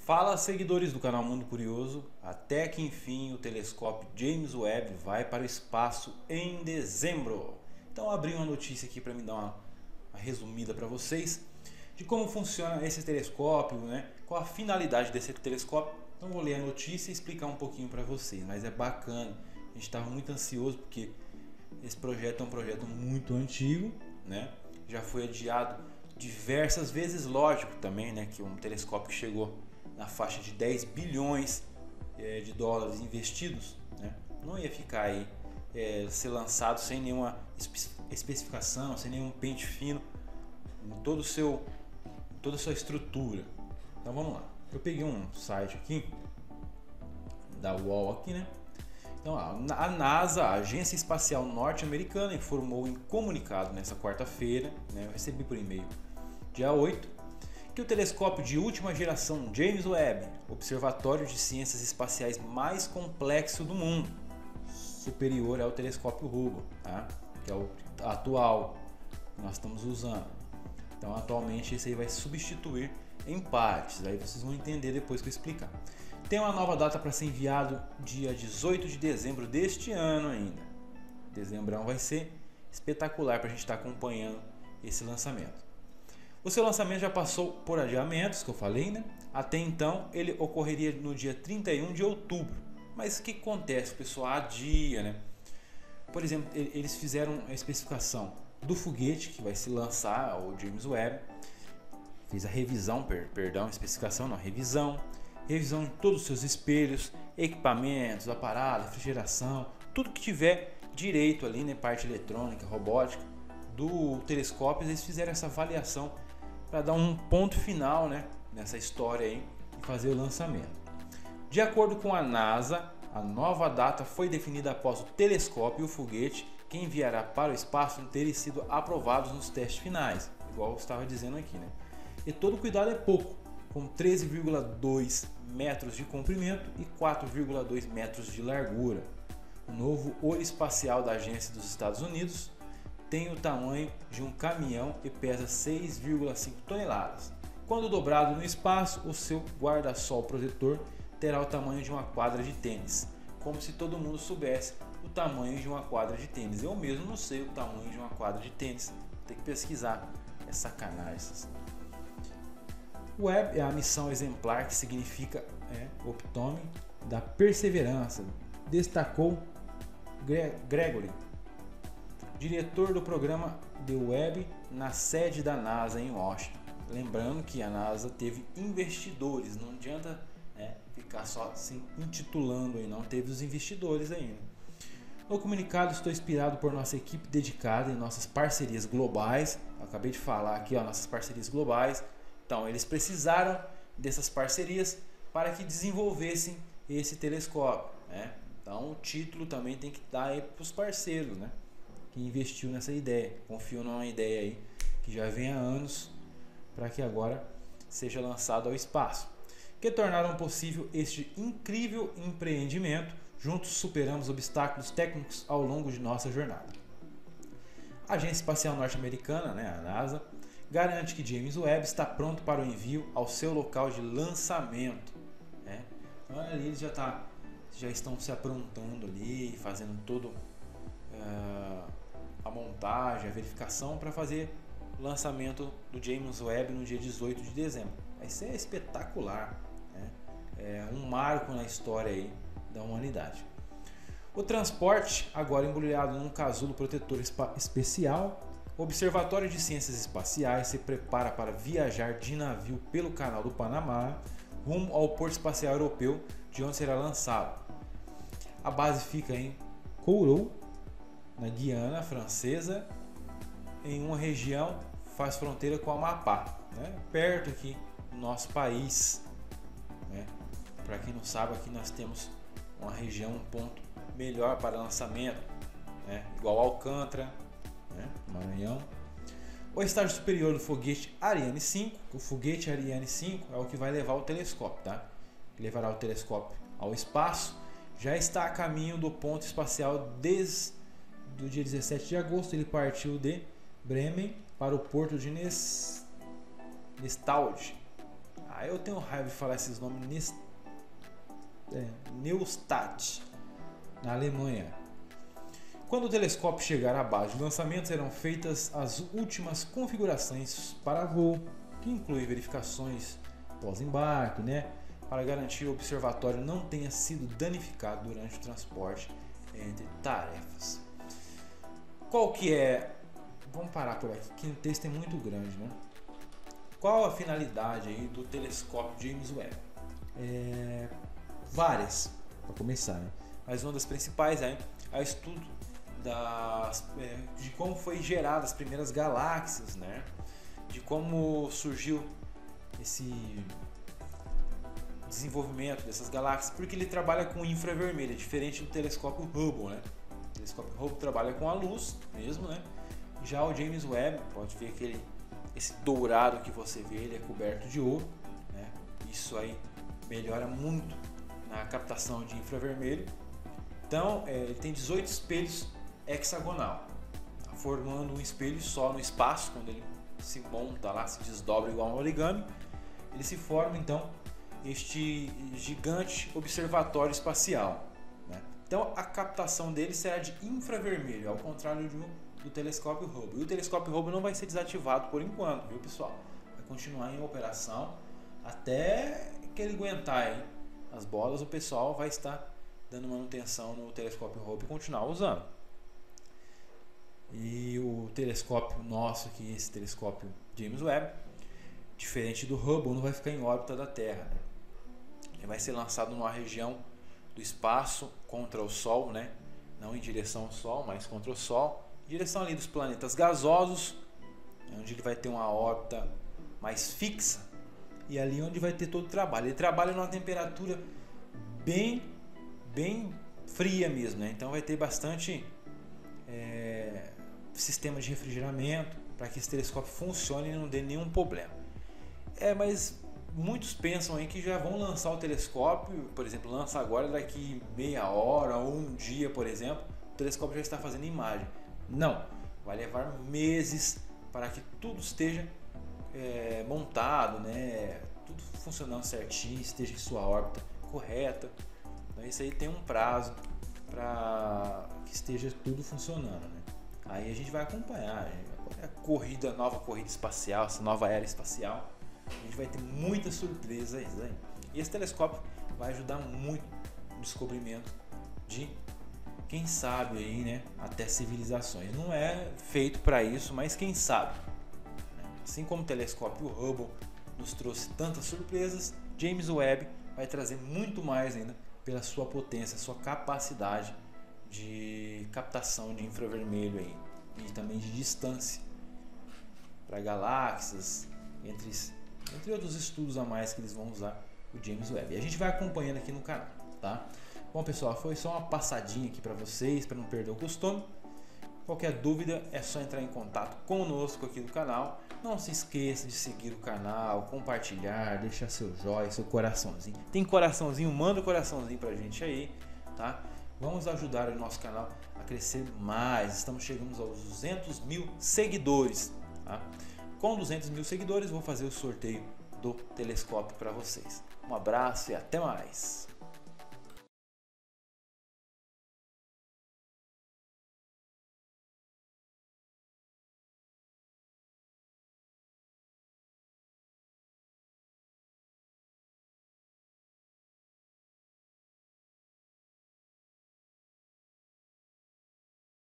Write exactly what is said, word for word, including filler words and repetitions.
Fala, seguidores do canal Mundo Curioso, até que enfim o telescópio James Webb vai para o espaço em dezembro. Então abri uma notícia aqui para me dar uma, uma resumida para vocês de como funciona esse telescópio, né? Qual a finalidade desse telescópio. Então vou ler a notícia e explicar um pouquinho para vocês, mas é bacana. A gente estava muito ansioso porque esse projeto é um projeto muito antigo, né? Já foi adiado diversas vezes, lógico também, né? Que um telescópio que chegou na faixa de dez bilhões é, de dólares investidos, né? Não ia ficar aí é, ser lançado sem nenhuma espe especificação, sem nenhum pente fino em todo o seu, em toda a sua estrutura. Então vamos lá. Eu peguei um site aqui da U O L aqui, né? Então a NASA, a Agência Espacial Norte-Americana, informou em comunicado nessa quarta-feira, né? Eu recebi por e-mail, dia oito, que o telescópio de última geração James Webb, observatório de ciências espaciais mais complexo do mundo, superior ao telescópio Hubble, tá? Que é o atual que nós estamos usando. Então atualmente esse aí vai substituir em partes, aí vocês vão entender depois que eu explicar. Tem uma nova data para ser enviado dia dezoito de dezembro deste ano ainda. Dezembrão vai ser espetacular para a gente estar acompanhando esse lançamento. O seu lançamento já passou por adiamentos, que eu falei, né? Até então ele ocorreria no dia trinta e um de outubro. Mas o que acontece? O pessoal adia, né? Por exemplo, eles fizeram a especificação do foguete que vai se lançar, o James Webb. Fez a revisão, per, perdão, especificação não, revisão. Revisão de todos os seus espelhos, equipamentos, aparato, refrigeração, tudo que tiver direito ali, né? Parte eletrônica, robótica do telescópio. Eles fizeram essa avaliação para dar um ponto final, né, nessa história aí e fazer o lançamento. De acordo com a NASA, a nova data foi definida após o telescópio e o foguete que enviará para o espaço terem sido aprovados nos testes finais, igual eu estava dizendo aqui, né? E todo cuidado é pouco, com treze vírgula dois metros de comprimento e quatro vírgula dois metros de largura. O novo olho espacial da Agência dos Estados Unidos tem o tamanho de um caminhão e pesa seis vírgula cinco toneladas. Quando dobrado no espaço, o seu guarda-sol protetor terá o tamanho de uma quadra de tênis. Como se todo mundo soubesse o tamanho de uma quadra de tênis. Eu mesmo não sei o tamanho de uma quadra de tênis. Tem que pesquisar. É sacanagem. Webb é a missão exemplar, que significa é, epítome da perseverança, destacou Gregory, diretor do programa The Webb na sede da NASA em Washington. Lembrando que a NASA teve investidores, não adianta né, ficar só se intitulando aí, não teve os investidores ainda. No comunicado, estou inspirado por nossa equipe dedicada em nossas parcerias globais. Eu acabei de falar aqui, ó, nossas parcerias globais. Então, eles precisaram dessas parcerias para que desenvolvessem esse telescópio, né? Então, o título também tem que dar aí para os parceiros, né? Que investiu nessa ideia, confiou numa ideia aí que já vem há anos para que agora seja lançado ao espaço, que tornaram possível este incrível empreendimento. Juntos superamos obstáculos técnicos ao longo de nossa jornada. A Agência Espacial Norte-Americana, né, a NASA, garante que James Webb está pronto para o envio ao seu local de lançamento, né? Então ali eles já, tá, já estão se aprontando ali, fazendo todo uh, a montagem, a verificação para fazer o lançamento do James Webb no dia dezoito de dezembro. Vai ser espetacular, né? É um marco na história aí da humanidade. O transporte, agora embrulhado num casulo protetor especial, o Observatório de Ciências Espaciais se prepara para viajar de navio pelo Canal do Panamá rumo ao Porto Espacial Europeu, de onde será lançado. A base fica em Kourou, na Guiana Francesa, em uma região que faz fronteira com o Amapá, né? Perto aqui do nosso país, né? Para quem não sabe, aqui nós temos uma região, um ponto melhor para lançamento, né? Igual Alcântara, né? Maranhão. O estágio superior do foguete Ariane cinco, o foguete Ariane cinco é o que vai levar o telescópio, tá? Que levará o telescópio ao espaço, já está a caminho do ponto espacial desde o dia dezessete de agosto. Ele partiu de Bremen para o porto de Nestalde. Aí eu tenho raiva de falar esses nomes. Nest... É, Neustadt, na Alemanha. Quando o telescópio chegar à base de lançamento, serão feitas as últimas configurações para voo, que inclui verificações pós-embarque, né, para garantir que o observatório não tenha sido danificado durante o transporte entre tarefas. Qual que é... Vamos parar por aqui, que o texto é muito grande, né? Qual a finalidade aí do telescópio James Webb? É... Várias, para começar, né? Mas uma das principais é o estudo das, é, de como foi gerada as primeiras galáxias, né? De como surgiu esse desenvolvimento dessas galáxias, porque ele trabalha com infravermelho, diferente do telescópio Hubble, né? O telescópio Hubble trabalha com a luz mesmo, né? Já o James Webb, pode ver que ele, esse dourado que você vê, ele é coberto de ouro, né? Isso aí melhora muito na captação de infravermelho. Então, é, ele tem dezoito espelhos hexagonal, formando um espelho só no espaço. Quando ele se monta lá, se desdobra igual um origami, ele se forma então este gigante observatório espacial, né? Então a captação dele será de infravermelho, ao contrário do, do telescópio Hubble. E o telescópio Hubble não vai ser desativado por enquanto, viu, pessoal? Vai continuar em operação até que ele aguentar aí as bolas. O pessoal vai estar dando manutenção no telescópio Hubble e continuar usando. E o telescópio nosso aqui, esse telescópio James Webb, diferente do Hubble, não vai ficar em órbita da Terra, né? Ele vai ser lançado numa região do espaço contra o Sol, né? Não em direção ao Sol, mas contra o Sol, em direção ali dos planetas gasosos, onde ele vai ter uma órbita mais fixa, e ali onde vai ter todo o trabalho. Ele trabalha numa temperatura bem, bem fria mesmo, né? Então vai ter bastante é, sistema de refrigeramento para que esse telescópio funcione e não dê nenhum problema. É, mas muitos pensam aí que já vão lançar o telescópio, por exemplo, lança agora, daqui meia hora ou um dia, por exemplo, o telescópio já está fazendo imagem. Não, vai levar meses para que tudo esteja é, montado, né? Tudo funcionando certinho, esteja em sua órbita correta. Então, isso aí tem um prazo para que esteja tudo funcionando, né? Aí a gente vai acompanhar a corrida, a nova corrida espacial, essa nova era espacial. A gente vai ter muitas surpresas aí. E esse telescópio vai ajudar muito no descobrimento de, quem sabe aí, né, até civilizações. Não é feito para isso, mas quem sabe. Assim como o telescópio Hubble nos trouxe tantas surpresas, James Webb vai trazer muito mais ainda pela sua potência, sua capacidade de captação de infravermelho aí, e também de distância para galáxias, entre, entre outros estudos a mais que eles vão usar o James Webb. E a gente vai acompanhando aqui no canal, tá? Bom, pessoal, foi só uma passadinha aqui para vocês, para não perder o costume. Qualquer dúvida é só entrar em contato conosco aqui no canal. Não se esqueça de seguir o canal, compartilhar, deixar seu joinha, seu coraçãozinho. Tem coraçãozinho? Manda o coraçãozinho pra gente aí, tá? Vamos ajudar o nosso canal a crescer mais. Estamos chegando aos duzentos mil seguidores, tá? Com duzentos mil seguidores, vou fazer o sorteio do telescópio para vocês. Um abraço e até mais!